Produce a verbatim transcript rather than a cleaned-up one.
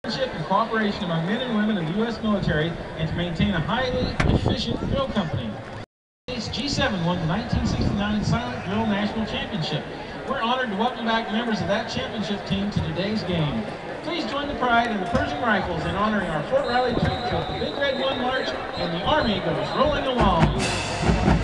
and cooperation among men and women of the U S military and to maintain a highly efficient drill company. G seven won the nineteen sixty-nine Silent Drill National Championship. We're honored to welcome back members of that championship team to today's game. Please join the pride of the Pershing Rifles in honoring our Fort Riley troops with the Big Red One March and the Army goes rolling along.